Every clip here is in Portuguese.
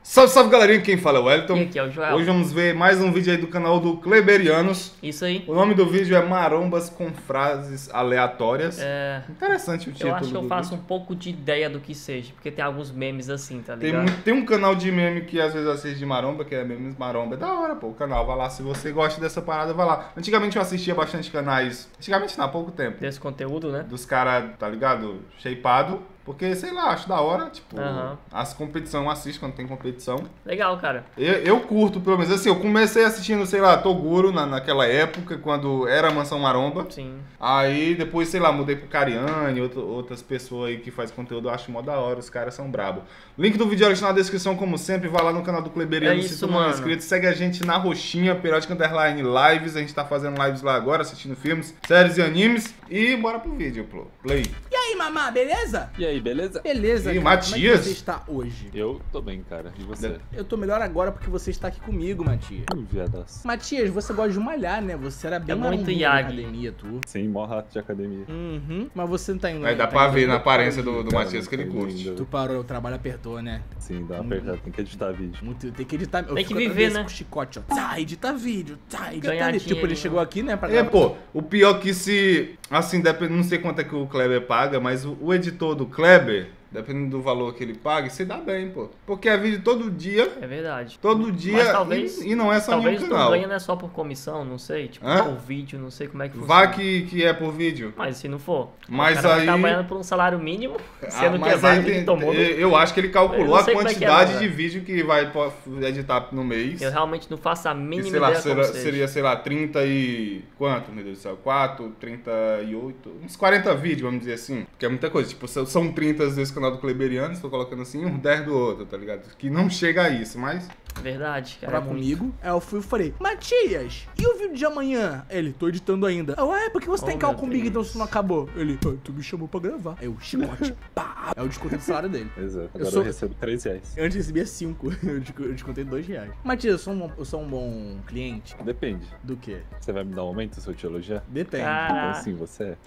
Salve, salve, galerinha, quem fala é o Wellington. E aqui é o Joel. Hoje vamos ver mais um vídeo aí do canal do Kleberianos. Isso aí. O nome do vídeo é Marombas com frases aleatórias. É... Interessante o título. Eu acho que eu do faço vídeo. um pouco de ideia do que seja, porque tem alguns memes assim, tá ligado? Tem um canal de meme que às vezes eu assisto de maromba, que é Memes Maromba. É da hora, pô, o canal. Vai lá, se você gosta dessa parada, vai lá. Antigamente eu assistia bastante canais, antigamente não, há pouco tempo, Desse conteúdo, né? dos caras, tá ligado? Shapeado. Porque, sei lá, acho da hora, tipo, as competições eu assisto quando tem competição. Legal, cara. Eu curto, pelo menos, assim, eu comecei assistindo, sei lá, Toguro naquela época, quando era Mansão Maromba. Sim. Aí depois, sei lá, mudei pro Cariani, outras pessoas aí que faz conteúdo, eu acho mó da hora, os caras são brabo. Link do vídeo na descrição, como sempre, vai lá no canal do Kleberiano, É se isso, tu não é mano. inscrito, segue a gente na roxinha, periódica underline lives, a gente tá fazendo lives lá agora, assistindo filmes, séries e animes, e bora pro vídeo, pô, play. E aí, mamá, beleza? E aí, beleza? Beleza, E cara. Matias? Como é que você está hoje? Eu tô bem, cara. E você? Eu tô melhor agora porque você está aqui comigo, Matias. Viadaço. Matias, você gosta de malhar, né? Você era bem É muito marombinho na Yagi. academia, tu. Sim, mó rato de academia. Uhum. Mas você não tá indo... Aí dá tá pra indo- ver na aparência do Cara, Matias que ele muito curte. lindo. Tu parou, o trabalho apertou, né? Sim, dá uma apertada, tem que editar vídeo. Muito, tem que editar... eu Tem que fico viver, atrás né? Com chicote, ó. Tá, edita vídeo. Tá, edita Ganhar vídeo. Tipo, ele dinheirinho. chegou aqui, né? Pra É, pô, o pior que se, assim, não sei quanto é que o Kleber paga, mas o editor do Kleber, dependendo do valor que ele paga, você dá bem, pô. Porque é vídeo todo dia, É verdade. todo dia, Mas talvez, e não é só talvez nenhum tu canal. ganha não é só por comissão, não sei, tipo, Hã? por vídeo, não sei como é que Vá funciona. que é por vídeo. Mas se não for, Mas o cara aí- vai trabalhando por um salário mínimo, sendo que mas vários aí vídeos tomou. eu acho que ele Eu calculou não a sei como é que é, quantidade não, de velho. vídeo que vai editar no mês. Eu realmente não faço a E mínima sei lá, ideia como seja. seria, sei lá, 30 e... Quanto, meu Deus do céu? 4, 38... Uns 40 vídeos, vamos dizer assim. Que é muita coisa. Tipo, são 30 desse canal do Kleberiano, estou colocando assim, uns 10 do outro, tá ligado? Que não chega a isso, mas... Verdade, cara. Pra é muito. comigo. Aí eu fui e falei, Matias, e o vídeo de amanhã? Ele, tô editando ainda. Eu, por que você tá Oh, em cal meu comigo então Deus. se não acabou? Ele, tu me chamou pra gravar. Aí eu, chicote, pá. É o desconto do salário dele. Exato. Eu Agora sou- eu recebo R$3. Antes recebia 5, eu descontei R$2. Matias, eu sou um bom cliente? Depende. Do quê? Você vai me dar um aumento se eu te elogiar? Depende. Caraca. Então sim, você é.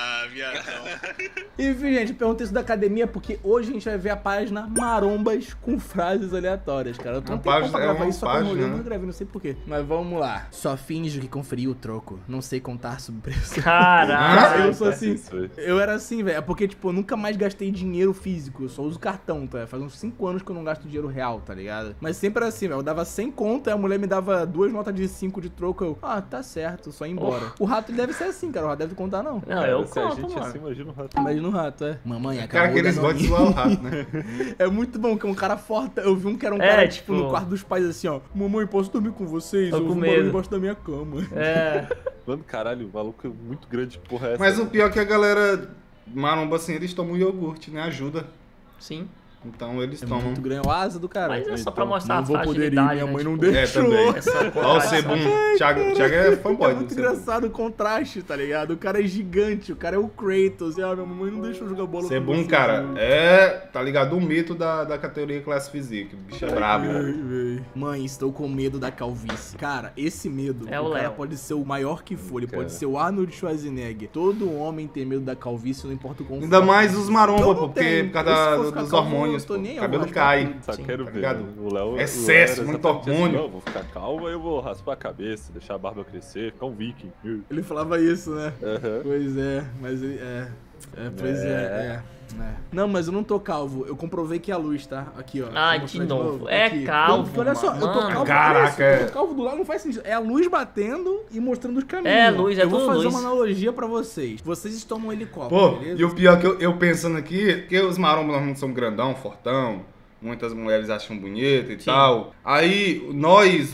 Enfim, gente, eu perguntei isso da academia porque hoje a gente vai ver a página Marombas com frases aleatórias, cara. Eu tô Uma um tempão página- pra é gravar uma isso, só que eu não página, olhei, né? não gravei, não sei porquê. Mas vamos lá. Só finjo que conferi o troco. Não sei contar sobre preço. Caraca. Eu sou assim. Isso, velho. Eu era assim, velho. É porque, tipo, eu nunca mais gastei dinheiro físico. Eu só uso cartão, tá? Faz uns 5 anos que eu não gasto dinheiro real, tá ligado? Mas sempre era assim, velho. Eu dava 100 conto, aí a mulher me dava 2 notas de 5 de troco. Eu, tá certo, só ir embora. O rato ele deve ser assim, cara. O rato deve contar, não. Não, eu Se a conto, gente mano. assim, imagina o rato. Imagina o rato, é. Mamãe, Cara, acabou que eles da gostam de noninha. zoar o rato, né? É muito bom, que é um cara forte. Eu vi um que era um É, cara, tipo, tipo- no quarto dos pais, assim, ó. Mamãe, posso dormir com vocês? Tô Eu com ouvi um barulho medo. embaixo da minha cama. É, Mano, caralho, o maluco é muito grande, porra é essa? Mas o pior é que a galera maromba assim, eles tomam iogurte, né? Ajuda. sim. Então eles É tomam. muito grande, o asa do cara. Mas é só então, pra mostrar não a vou poder ir, fragilidade, minha né? mãe não Tipo, deixou. também. é só Ó o contradição. Sebum. Thiago é fanboy É do muito Sebum. engraçado o contraste, tá ligado? O cara é gigante, o cara é o Kratos. E, minha mamãe não deixou eu jogar bola com Sebum, você, cara, não. tá ligado? O mito da categoria classe physique. O bicho é brabo. Mãe, estou com medo da calvície. Cara, esse medo, É o o cara Léo. pode ser o maior que for. Ele Cara. pode ser o Arnold Schwarzenegger. Todo homem tem medo da calvície, não importa o quão Ainda forte. mais os Eu maromba, não porque tenho. por causa Eu, se for dos ficar calvo, hormônios, eu tô pô. nem aí, O eu cabelo vou raspar cai. tudo. Só Sim, quero tá ver. ligado? O Léo. Excesso, o Léo era muito exatamente assim, hormônio. não, eu vou ficar calvo, aí eu vou raspar a cabeça, deixar a barba crescer, ficar um viking. Ele falava isso, né? Aham. Pois é, mas ele. Pois é. Não, mas eu não tô calvo. Eu comprovei que é a luz, tá? Aqui, ó. Ah, Vou mostrar de novo. É Aqui. calvo, Não, porque olha só, eu tô mano. calvo. Caraca, olha isso, é. eu tô calvo do lado, não faz sentido. É a luz batendo e mostrando os caminhos. É, luz, é Eu vou tudo fazer luz. uma analogia pra vocês. Vocês tomam um helicóptero, Pô, beleza? e o pior que eu pensando aqui, que os marombas normalmente são grandão, fortão, muitas mulheres acham bonito e Sim. tal. Aí nós,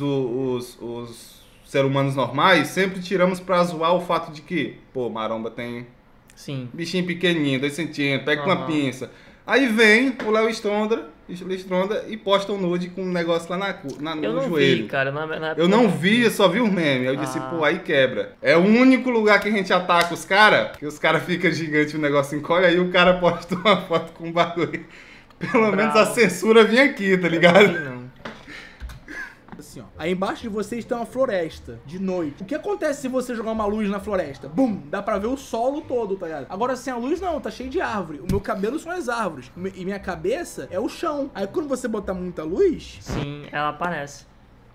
os seres humanos normais, sempre tiramos pra zoar o fato de que, pô, maromba tem Sim. bichinho pequenininho, 2 centímetros, pega com uma Aham. pinça. Aí vem o Léo Stronda e posta um nude com um negócio lá no Eu não joelho. vi, cara. Na época Eu não vi, eu só vi os memes. Aí eu disse, Ah. pô, aí quebra. É o único lugar que a gente ataca os caras, que os caras ficam gigantes, o negócio encolhe, aí o cara posta uma foto com um bagulho. Pelo menos a Bravo. censura vinha aqui, tá Eu ligado? não vi, não. assim, ó. Aí embaixo de vocês tem uma floresta, de noite. O que acontece se você jogar uma luz na floresta? Bum! Dá pra ver o solo todo, tá ligado? Agora, sem a luz, não, tá cheio de árvore. O meu cabelo são as árvores. E minha cabeça é o chão. Aí quando você botar muita luz... Sim, ela aparece.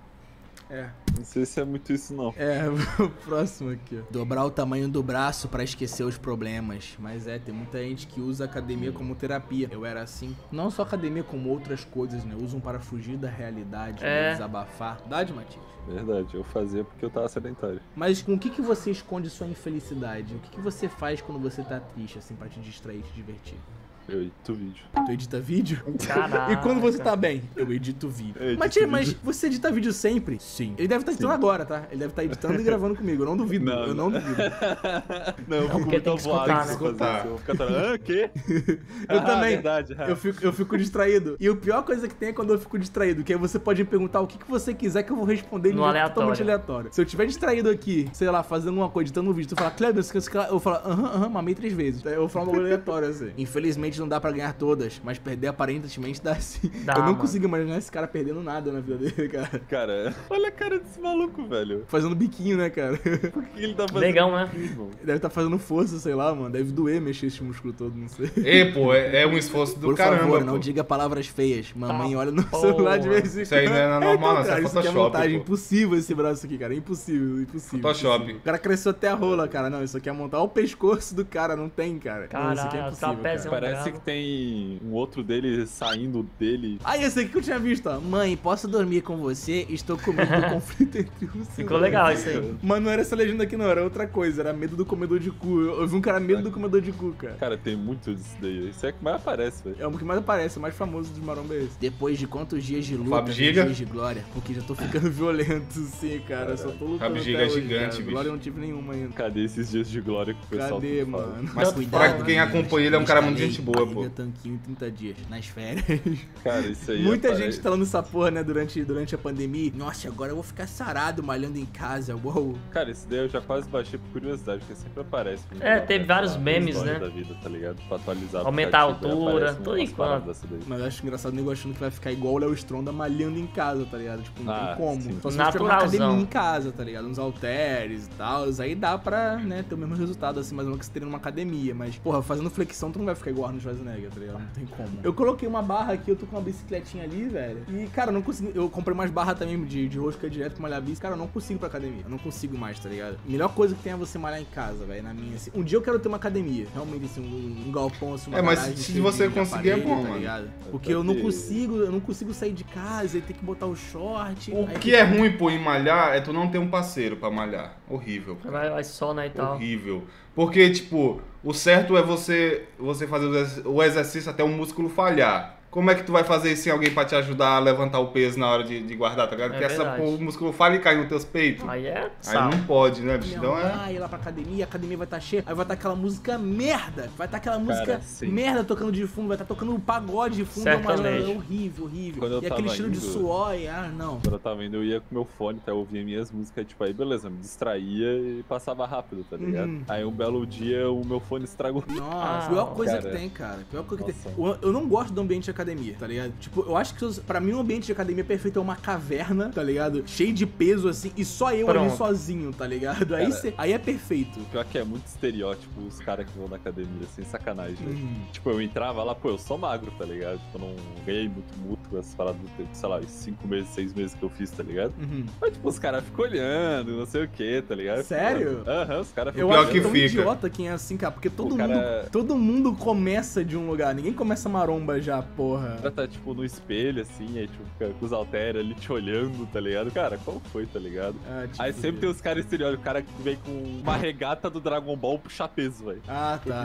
É. Não sei se é muito isso, não. É, o próximo aqui, ó. Dobrar o tamanho do braço pra esquecer os problemas. Mas tem muita gente que usa a academia como terapia. Eu era assim. Não só academia, como outras coisas, né? Usam para fugir da realidade, né? Desabafar. Verdade, Matias? Verdade, eu fazia porque eu tava sedentário. Mas com o que você esconde sua infelicidade? O que você faz quando você tá triste, assim, pra te distrair, te divertir? Eu edito vídeo. Tu edita vídeo? Caraca. E quando você tá bem? Eu edito vídeo. Eu edito Matias, mas vídeo. você edita vídeo sempre? Sim. Ele deve estar editando agora, tá? Ele deve estar editando e gravando comigo. Eu não duvido. Não, eu não duvido. Não, eu fico porque tem muito que escutar, avoado né? pra fazer isso. Eu vou ficar falando, o quê? Eu também. Verdade, Eu fico distraído. E a pior coisa que tem é quando eu fico distraído, que aí você pode me perguntar o que você quiser que eu vou responder de No um jeito aleatório. totalmente aleatório. Se eu estiver distraído aqui, sei lá, fazendo uma coisa, editando um vídeo, tu fala, Kleber, você quer... Eu falo, mamei 3 vezes. Eu vou falar um bagulho aleatório, assim. Infelizmente não dá pra ganhar todas, mas perder aparentemente dá sim. Dá, eu não mano. consigo imaginar esse cara perdendo nada na vida dele, cara. Cara, olha a cara desse maluco, velho. Fazendo biquinho, né, cara? Por que ele tá fazendo Negão, né? isso, irmão? Deve estar fazendo força, sei lá, mano. Deve doer mexer esse músculo todo, não sei. E, pô, é um esforço do Por caramba, favor, pô. não diga palavras feias. Mamãe Tá, olha no porra. celular de vez em quando. Isso aí não é normal, não. Isso é cara, isso aqui é Photoshop, montagem. pô. Impossível esse braço aqui, cara. Impossível, impossível. Photoshop. Impossível. O cara cresceu até a rola, cara. Não, isso aqui é montar o pescoço do cara. Não tem, cara. Não, isso aqui é Caralho, impossível, trapézio. cara. Parece que tem um outro dele saindo dele. Ah, esse aqui que eu tinha visto, ó. Mãe, posso dormir com você? Estou com medo do conflito entre os Ficou legal isso aí. Mas não era essa legenda aqui, não. Era outra coisa. Era medo do comedor de cu. Eu vi um cara medo do comedor de cu, cara. Cara, tem muito disso daí. Isso é que mais aparece, velho. É o que mais aparece, o mais famoso dos maromba é esse. Depois de quantos dias de luta, Fábio Giga. dias de glória? Porque já tô ficando violento, sim, cara. Eu só tô lutando Fábio Giga até é hoje, gigante, cara. bicho. Glória eu não tive nenhuma ainda. Cadê esses dias de glória que o pessoal Cadê, fala? mano? Mas pra quem acompanha ele, é um cara muito gente boa, pô. Tanquinho em 30 dias, nas férias. Cara, isso aí Muita aparece. gente falando essa porra, né, durante a pandemia. Nossa, agora eu vou ficar sarado malhando em casa, uou. Cara, esse daí eu já quase baixei por curiosidade, porque sempre aparece. Teve vários memes, história né? da vida, tá ligado? Pra atualizar. Aumentar a pro cativo, altura, aparece tudo umas enquanto. paradas dessa daí. Mas eu acho engraçado o nego achando que vai ficar igual o Léo Stronda malhando em casa, tá ligado? Tipo, não Ah, tem como. sim. Só se você tiver uma Naturalzão. academia em casa, tá ligado? Uns halteres e tal. Aí dá pra, né, ter o mesmo resultado, assim, mais ou menos que você teria numa academia. Mas, porra, fazendo flexão, tu não vai ficar igual Arnold Schwarzenegger, tá ligado? Não tem como. Eu coloquei uma barra aqui, eu tô com uma bicicletinha ali, velho. E, cara, eu não consegui. Eu comprei umas barras também de rosca direto pra malhar bici. Cara, eu não consigo ir pra academia. Eu não consigo mais, tá ligado? A melhor coisa que tem é você malhar em casa, velho. Na minha, assim. Um dia eu quero ter uma academia. Realmente, assim, um galpão, assim, uma É, mas garagem se cheia você de conseguir, é aparelho, bom, tá mano. ligado? Porque eu não consigo sair de casa e ter que botar o short. O aí que é ruim, pô, em malhar é tu não ter um parceiro pra malhar. Horrível, cara. Vai só, né, e tal. Horrível. Porque, tipo, o certo é você fazer o exercício até o músculo falhar. Como é que tu vai fazer isso sem alguém pra te ajudar a levantar o peso na hora de guardar, tá ligado? É Porque verdade. o músculo falha e cai nos teus peitos. Aí é Aí sal. não pode, né, bicho? Minha Então é... mãe ir lá pra academia, a academia vai estar cheia, aí vai estar aquela música merda, vai estar aquela música sim. merda tocando de fundo, vai estar tocando um pagode de fundo, Sertanejo. é horrível, horrível. Quando eu E aquele tava cheiro de indo- suor, e não. Quando eu tava indo, eu ia com meu fone, tá? Eu ouvia minhas músicas, tipo, aí beleza, me distraía e passava rápido, tá ligado? Uhum. Aí um belo dia o meu fone estragou. Nossa, Ah, pior coisa cara. que tem, cara. Pior coisa que tem. Nossa. Eu não gosto do ambiente de academia, tá ligado? Tipo, eu acho que pra mim o ambiente de academia perfeito é uma caverna, tá ligado? Cheio de peso assim, e só eu ali Pronto. sozinho, tá ligado? Aí, Cara. aí é perfeito. Pior que é muito estereótipo os caras que vão na academia, sem sacanagem, né? Uhum. Tipo, eu entrava lá, pô, eu sou magro, tá ligado? Tipo, eu não ganhei muito músculo, essas paradas, sei lá, os 5 meses, 6 meses que eu fiz, tá ligado? Uhum. Mas, tipo, os caras ficam olhando, não sei o que, tá ligado? Sério? Aham, os caras Eu pior acho que tão fica. idiota quem é assim, cara, porque todo O cara- todo mundo começa de um lugar, ninguém começa maromba já, porra. O cara tá, tipo, no espelho, assim, aí, tipo, fica com os halteres ali te olhando, tá ligado? Cara, qual foi, tá ligado? Ah, tipo, Aí sempre tem os caras estereótipos, o cara que vem com uma regata do Dragon Ball puxa peso, velho. Ah, tá.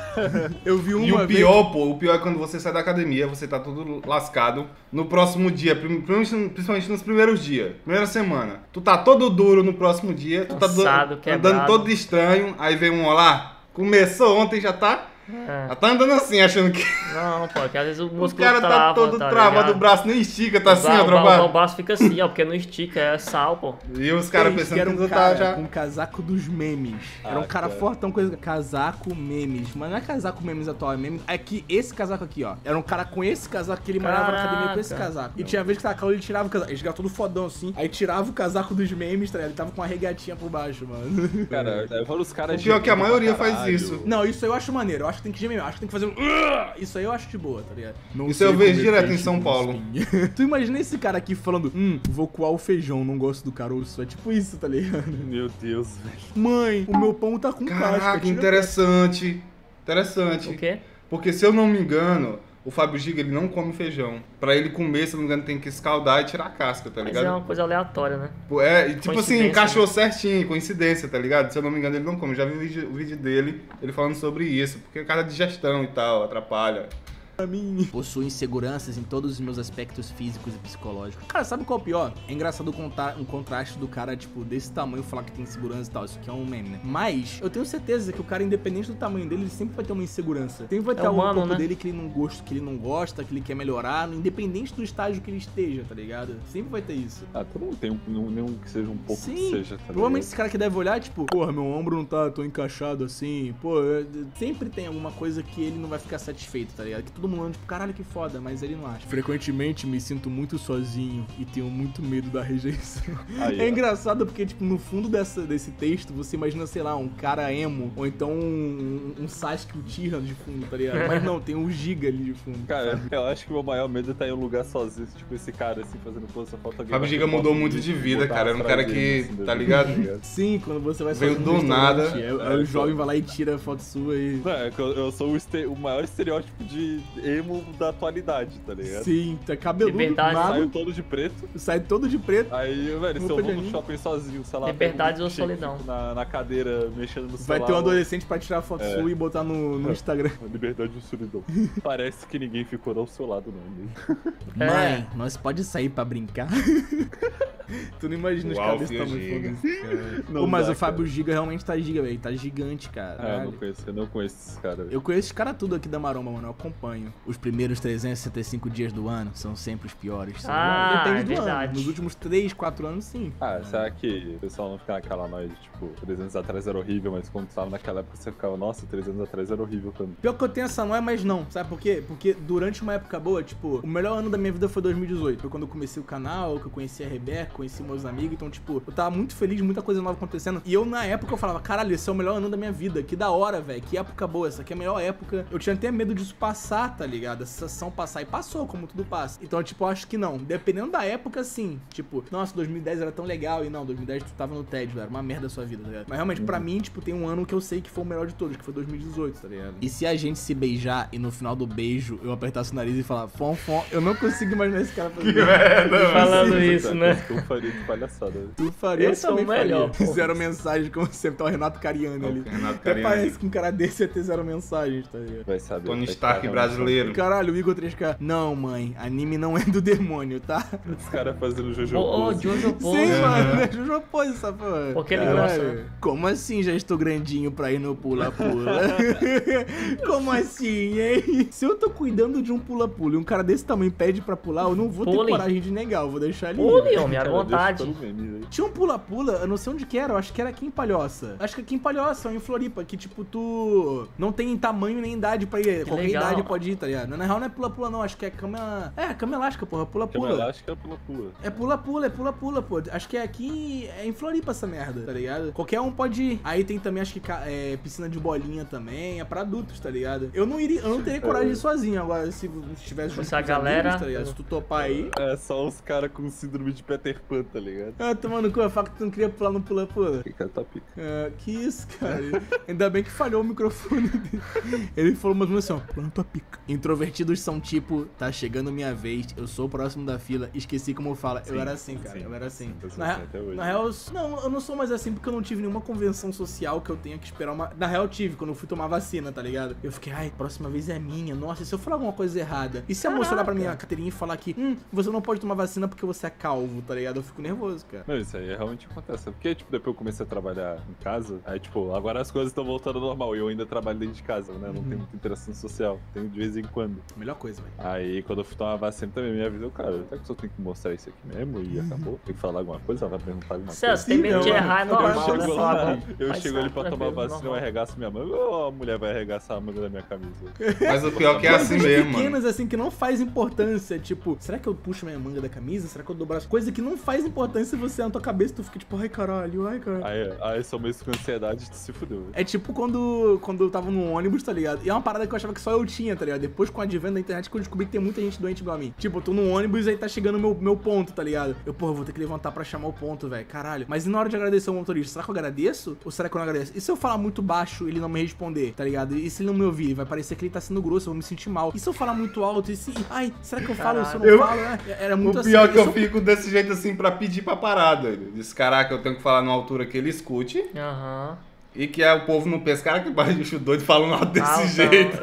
Eu vi uma E o vez... pior, pô, o pior é quando você sai da academia, você tá todo lascado. No próximo dia, principalmente nos primeiros dias, primeira semana, tu tá todo duro no próximo dia, tu tá Cansado, andando quebrado. todo estranho, aí vem um olá, começou ontem, já tá É. Ela tá andando assim, achando que Não, pô, que às vezes o o músculo cara tá trava, todo tá travado, ligado? o braço nem estica, tá assim, ó, O travado. braço fica assim, ó, porque não estica, é sal, pô. E os caras Eles pensando era que um tu tá cara já... com um casaco dos memes. Era um Ah, cara cara. fortão, coisa... Casaco memes. Mas não é casaco memes atual, é meme... É que esse casaco aqui, ó. Era um cara com esse casaco que ele malhava na academia com esse Caraca. casaco. E tinha vez que tava calor, ele tirava o casaco. Ele chegava todo fodão assim. Aí tirava o casaco dos memes, tá ligado? Ele tava com uma regatinha por baixo, mano. Cara, eu falo os caras O pior é que a gemendo maioria pra faz caralho. isso. Não, isso aí eu acho maneiro. Eu acho que tem que gemer. Eu acho que tem que fazer um... Isso aí eu acho de boa, tá ligado? Não Isso sei eu vejo comer direto em peixe São com Paulo. espinha. Tu imagina esse cara aqui falando, vou coar o feijão, não gosto do caroço. É tipo isso, tá ligado? Meu Deus, velho. Mãe, o meu pão tá com casca. Caraca, tira- interessante. Interessante. O quê? Porque se eu não me engano, o Fábio Giga, ele não come feijão. Pra ele comer, se eu não me engano, tem que escaldar e tirar a casca, tá Mas ligado? é uma coisa aleatória, né? É, e tipo assim, Coincidência, encaixou certinho, coincidência, tá ligado? Se eu não me engano, ele não come. Já vi o vídeo dele, ele falando sobre isso, porque é cara de digestão e tal, atrapalha. Possuo inseguranças em todos os meus aspectos físicos e psicológicos. Cara, sabe qual é o pior? É engraçado um contraste do cara, tipo, desse tamanho falar que tem insegurança e tal. Isso aqui é um meme, né? Mas eu tenho certeza que o cara, independente do tamanho dele, ele sempre vai ter uma insegurança. Sempre vai ter algo no humano, corpo né? dele que ele não gosta, que ele não gosta, que ele quer melhorar, independente do estágio que ele esteja, tá ligado? Sempre vai ter isso. Ah, todo mundo tem nenhum que seja um pouco que Sim, seja, tá provavelmente ligado? esse cara que deve olhar, tipo, porra, meu ombro não tá tão encaixado assim, pô, sempre tem alguma coisa que ele não vai ficar satisfeito, tá ligado? Que todo mundo, tipo, caralho, que foda, mas ele não acha. Frequentemente me sinto muito sozinho e tenho muito medo da rejeição. Aí, É ó. engraçado porque, tipo, no fundo desse texto, você imagina, sei lá, um cara emo, ou então um Sasuke Uchiha de fundo, tá ligado? Mas não, tem um Giga ali de fundo. Cara, eu acho que o meu maior medo é estar em um lugar sozinho, tipo esse cara assim, fazendo posição foto. alguém Fábio vai Giga ter mudou foto muito e de vida, botar cara. Era um as cara frases que, assim, tá ligado? Sim, quando você vai Veio sozinho no do nada. restaurante, aí o jovem vai lá e tira a foto sua e... Não, é que eu sou o maior estereótipo de emo da atualidade, tá ligado? Sim, tá cabeludo, Liberdade, magro, Saio todo de preto, sai todo de preto. aí, velho, se Roupa eu de vou no anime. shopping sozinho, sei lá... Liberdade pego um ou shake, solidão? fico Na cadeira, mexendo no Vai celular. ter um adolescente pra tirar foto É. sua e botar no Instagram. Liberdade ou solidão. Parece que ninguém ficou ao seu lado, não. É. Mãe, nós pode sair pra brincar? Tu não imagina os Uau, caras desse Fia tamanho Giga. foda-se, cara. Não Pô, mas dá, o Fábio cara. Giga realmente tá giga, velho. Tá gigante, cara. Ah, eu não conheço esses caras. Eu conheço os caras tudo aqui da Maromba, mano. Eu acompanho. Os primeiros 365 dias do ano são sempre os piores. Ah, Depende é do ano. verdade. Nos últimos 3, 4 anos, sim. Ah, será que o pessoal não fica naquela noia de, tipo, 3 anos atrás era horrível, mas quando tava naquela época você ficava, nossa, 3 anos atrás era horrível também. Pior que eu tenho essa noia, mas não. Sabe por quê? Porque durante uma época boa, tipo, o melhor ano da minha vida foi 2018. Foi quando eu comecei o canal, que eu conheci a Rebeca, conheci meus amigos. Então, tipo, eu tava muito feliz, muita coisa nova acontecendo. E eu, na época, eu falava, caralho, esse é o melhor ano da minha vida. Que da hora, velho. Que época boa. Essa aqui é a melhor época. Eu tinha até medo disso passar, tá ligado? Essa sensação passar. E passou, como tudo passa. Então, tipo, eu acho que não. Dependendo da época, sim. Tipo, nossa, 2010 era tão legal. E não, 2010 tu tava no tédio, era uma merda a sua vida, tá ligado? Mas realmente, pra mim, tipo, tem um ano que eu sei que foi o melhor de todos, que foi 2018, tá ligado? E se a gente se beijar e no final do beijo eu apertasse o nariz e falar fom, fom, eu não consigo imaginar esse cara fazendo isso. Falando isso, né? Que eu faria de palhaçada. Tu faria, Esse eu também é o melhor, faria. pô. Zero mensagem, como sempre, tá o Renato Cariani ali. Renato Até Cariani. parece que um cara desse ia ter zero mensagens, tá ligado? Vai saber. Tony vai Stark ficar brasileiro. Caralho, o Igor 3K. Não, mãe, anime não é do demônio, tá? Os caras fazendo Jojo Ô, Pose. Jojo Pose. Sim, mano, é Jojo Pose essa porra. Porque ele Caralho. gosta, né? Como assim já estou grandinho pra ir no pula-pula? Como assim, hein? Se eu tô cuidando de um pula-pula e um cara desse tamanho pede pra pular, eu não vou ter Pule. coragem de negar, eu vou deixar ele. Pule, homem, à Cara, vontade. deixa pelo meme, velho. Tinha um pula-pula, eu não sei onde que era, eu acho que era aqui em Palhoça. Acho que aqui em Palhoça, ou em Floripa, que tipo, tu não tem tamanho nem idade pra ir. Qualquer legal. idade pode ir, tá ligado? Na real não é pula-pula não, acho que é cama... É, cama elástica, porra, Cama pula-pula. elástica é pula-pula. É pula-pula, pô. Acho que é aqui, é em Floripa essa merda, tá ligado? Qualquer um pode ir. Aí tem também, acho que piscina de bolinha também, é pra adultos, tá ligado? Eu não teria coragem de ir sozinho. Agora, se tivesse junto Se a com os galera- amigos, tá ligado? Se tu topar aí... É só os caras com síndrome de Peter Pan, tá ligado? Ah, tomando cu, eu falo que tu não queria pular no pula-pula. Fica tá pica. É, que isso, cara. Ainda bem que falhou o microfone dele. Ele falou mais ou menos assim, ó, plano tua pica. Introvertidos são tipo, tá chegando minha vez, eu sou o próximo da fila, esqueci como fala. Eu Sim, era assim, cara, sim. eu era assim. Eu sou Na assim até hoje. real, não, eu não sou mais assim porque eu não tive nenhuma convenção social que eu tenha que esperar uma... Na real, eu tive, quando eu fui tomar vacina, tá ligado? Eu fiquei, ai, próxima vez é minha, nossa, e se eu falar alguma coisa errada? E se a moça olhar pra minha carteirinha e falar que, você não pode tomar vacina porque você é calvo, tá ligado? ligado? Eu fico nervoso, cara. Não, isso aí realmente acontece. Porque, tipo, depois eu comecei a trabalhar em casa, aí, tipo, agora as coisas estão voltando ao normal. E eu ainda trabalho dentro de casa, né? Não tenho muita interação social. Tenho de vez em quando. Melhor coisa, velho. Aí, quando eu fui tomar vacina também, me avisou, cara, será que eu só tenho que mostrar isso aqui mesmo? E acabou? Tem que falar alguma coisa? Ela vai perguntar alguma coisa? Celso, tem medo de errar, é Eu normal, Eu né? chego lá, Fábio? eu Mas chego ali tá pra tomar tranquilo, vacina, eu normal. arregaço minha manga, ou a mulher vai arregaçar a manga da minha camisa? Mas o pior que é assim Coisas mesmo, mano. pequenas, assim, que não faz importância. Tipo, será que eu puxo minha manga da camisa? Será que eu dou o braço? Coisa que não faz importância você na tua cabeça, tu fica tipo, ai caralho, ai caralho. Aí só mesmo com ansiedade, tu se fudeu. É tipo quando eu tava no ônibus, tá ligado? E é uma parada que eu achava que só eu tinha, tá ligado? Depois com o advento da internet que eu descobri que tem muita gente doente igual a mim. Tipo, eu tô no ônibus e aí tá chegando o meu ponto, tá ligado? Eu, porra, vou ter que levantar pra chamar o ponto, velho. Caralho. Mas e na hora de agradecer o motorista, será que eu agradeço? Ou será que eu não agradeço? E se eu falar muito baixo e ele não me responder, tá ligado? E se ele não me ouvir? Vai parecer que ele tá sendo grosso, eu vou me sentir mal. E se eu falar muito alto? E se... Ai, será que eu falo? Se eu não falo? Era muito O assim. pior é que eu sou- fico desse jeito assim pra pedir pra parar, doido. Diz, caraca, eu tenho que falar numa altura que ele escute Aham. e que o povo não pensa, cara, que bicho doido falando alto desse Alto, jeito.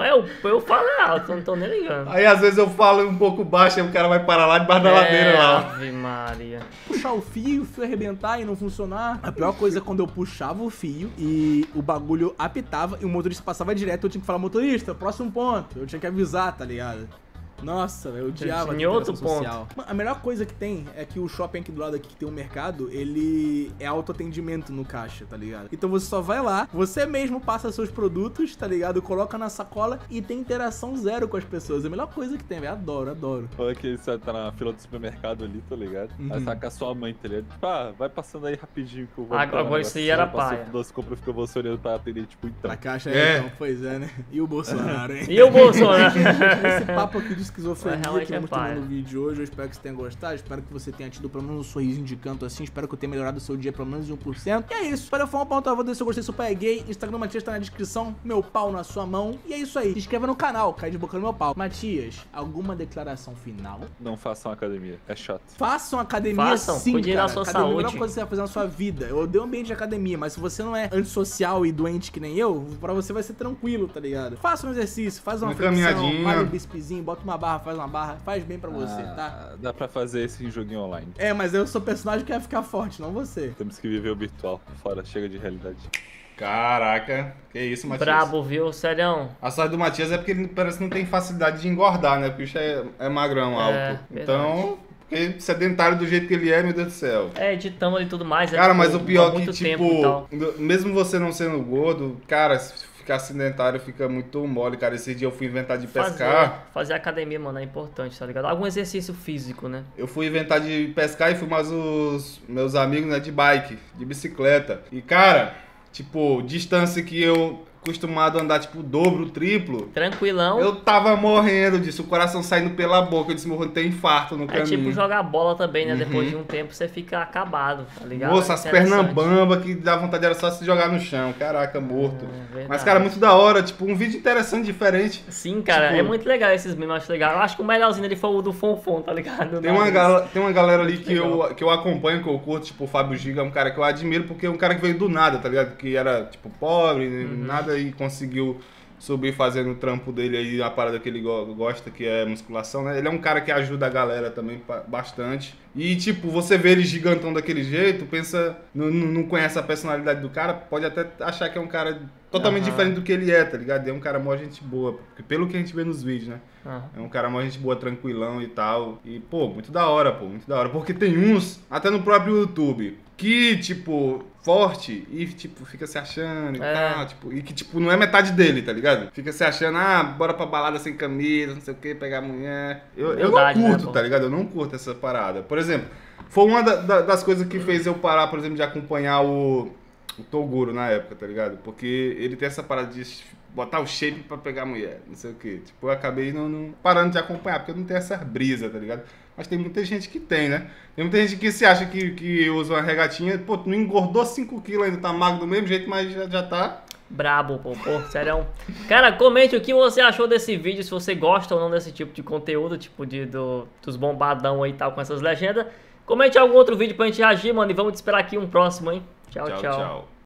eu falo alto, eu não tô nem ligando. Aí às vezes eu falo um pouco baixo e o cara vai parar lá debaixo da ladeira lá. Ave Maria. Puxar o fio arrebentar e não funcionar. A pior coisa é quando eu puxava o fio e o bagulho apitava e o motorista passava direto, eu tinha que falar, motorista, próximo ponto. Eu tinha que avisar, tá ligado? Nossa, eu odiava Em outro social. A melhor coisa que tem é que o shopping aqui do lado aqui que tem um mercado, ele é autoatendimento no caixa, tá ligado? Então você só vai lá, você mesmo passa seus produtos, tá ligado? Coloca na sacola e tem interação zero com as pessoas. É a melhor coisa que tem, velho. Adoro, adoro. Olha que você tá na fila do supermercado ali, tá ligado? Aí saca a sua mãe, tá ligado? Tipo, vai passando aí rapidinho que eu vou... Agora entrar no isso aí negócio. era Passou paia. duas compras, fica você olhando pra atender, tipo, então. Na caixa É. pois é, né? E o Bolsonaro, hein? E o Bolsonaro? Esse papo aqui de esquizofrenia Mas realmente que é vamos ter paia. no vídeo de hoje, eu espero que você tenha gostado, espero que você tenha tido pelo menos um sorrisinho de canto assim, espero que eu tenha melhorado o seu dia pelo menos em 1%. E é isso, para falar um ponto, eu vou dizer se eu gostei, se o pai é gay, Instagram do Matias tá na descrição, meu pau na sua mão, e é isso aí, se inscreva no canal, cai de boca no meu pau. Matias, alguma declaração final? Não façam academia, é chato. Façam academia Façam, sim, cuidem cara. da sua Academia é a melhor saúde. coisa que você vai fazer na sua vida. Eu odeio o ambiente de academia, mas se você não é antissocial e doente que nem eu, pra você vai ser tranquilo, tá ligado? Faça um exercício, faz uma Uma flexão, caminhadinha. malha o bíceps, bota uma barra, faz uma barra, faz bem pra você, tá? Dá pra fazer esse em joguinho online. É, mas eu sou personagem que vai ficar forte, não você. Temos que viver o virtual. Fora, chega de realidade. Caraca, que isso, Matias. Brabo, viu? Serião. A sorte do Matias é porque ele parece que não tem facilidade de engordar, né? Porque o bicho é magrão, alto. Então, porque sedentário do jeito que ele é, meu Deus do céu. É, editamos e tudo mais. Cara, mas o pior é que, muito tempo e tipo, tal. mesmo você não sendo gordo, cara, se ficar sedentário fica muito mole, cara. Esse dia eu fui inventar de pescar. Fazer academia, mano, é importante, tá ligado? Algum exercício físico, né? Eu fui inventar de pescar e fui mais os meus amigos, né, de bike, de bicicleta. E, cara, tipo, distância que eu acostumado a andar, tipo, o dobro, o triplo. Tranquilão. Eu tava morrendo disso, o coração saindo pela boca. Eu disse, morro, tem infarto no É caminho. tipo jogar bola também, né? Depois de um tempo você fica acabado, tá ligado? Moça, as Interessante. pernas bambas que dá vontade era só se jogar no chão. Caraca, morto. verdade. Mas, cara, muito da hora. Tipo, um vídeo interessante, diferente. Sim, cara, Tipo- é muito legal esses memes, eu acho legal. Eu acho que o melhorzinho ali foi o do Fonfon, tá ligado? Tem uma galera ali que Legal. eu acompanho, que eu curto, tipo, o Fábio Giga é um cara que eu admiro, porque é um cara que veio do nada, tá ligado? Que era, tipo, pobre, nada, e conseguiu subir fazendo o trampo dele aí, a parada que ele gosta, que é musculação, né? Ele é um cara que ajuda a galera também bastante. E, tipo, você vê ele gigantão daquele jeito, pensa, não conhece a personalidade do cara, pode até achar que é um cara totalmente diferente do que ele é, tá ligado? É um cara mó gente boa, porque pelo que a gente vê nos vídeos, né? É um cara mó gente boa, tranquilão e tal. E, pô, muito da hora, porque tem uns, até no próprio YouTube, que, tipo, forte e, tipo, fica se achando e tal, tipo, e que, tipo, não é metade dele, tá ligado? Fica se achando, bora pra balada sem camisa, não sei o que, pegar mulher. Eu Verdade, não né, curto, pô? tá ligado? Eu não curto essa parada. Por exemplo, foi uma das coisas que fez eu parar, por exemplo, de acompanhar o Toguro na época, tá ligado? Porque ele tem essa parada de botar o shape pra pegar mulher, não sei o que. Tipo, eu acabei não parando de acompanhar, porque eu não tenho essa brisa, tá ligado? Mas tem muita gente que tem, né? Tem muita gente que se acha que usa uma regatinha, pô, tu não engordou 5 quilos ainda, tá magro do mesmo jeito, mas já tá... Brabo, pô, sério. Cara, comente o que você achou desse vídeo, se você gosta ou não desse tipo de conteúdo, tipo dos bombadão aí e tal, com essas legendas. Comente algum outro vídeo pra gente reagir, mano, e vamos te esperar aqui um próximo, hein? Tchau, tchau. Tchau.